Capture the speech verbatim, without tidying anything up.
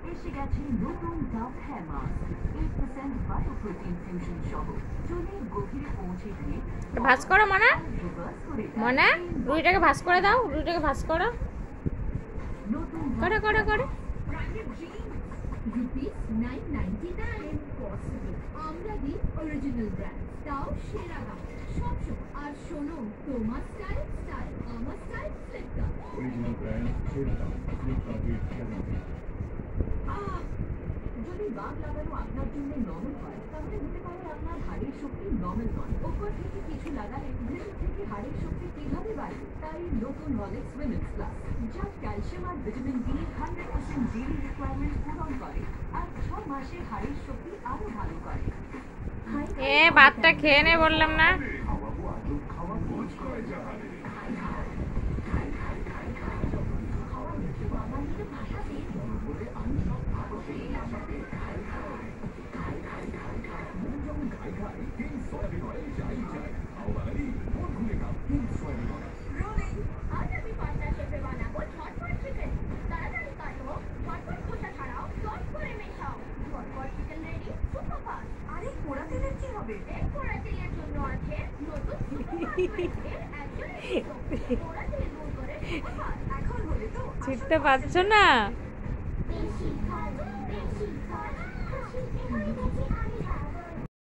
এসে গেছে নতুন Dove hair mask eight percent bioprotein fusion সহ চুলের গভীরে পৌঁছে দিয়ে ভাঁজ করো মনা মনা রুটিটাকে ভাঁজ করে দাও রুটিটাকে ভাঁজ করো করে করে করে rupees nine ninety nine possible আমরা দিই অরিজিনাল ব্র্যান্ড তাও সেরা দাম সব সময় আর শোনো তোমার স্টাইল স্টাইল আমার স্টাইল ফ্লিপকার্ট অরিজিনাল ব্র্যান্ড সেরা দাম ফ্লিপকার্টের গ্যারান্টি। যদি বাদ লাগানো আপনার জন্য নরমাল হয় তাহলে হতে পারে আপনার হাড়ের শক্তি নরমাল নয়। উপর থেকে কিছু লাগালে ভেতর থেকে হাড়ের শক্তি কিভাবে বাড়বে? তাই নতুন হরলিক্স উইমেন্স প্লাস যা ক্যালসিয়াম আর vitamin D hundred percent daily requirement পূরণ করে আর ছ মাসে হাড়ের শক্তি আরো ভালো করে। এ ভাতটা খেয়ে নে বললাম না। ছিটতে পারছো না।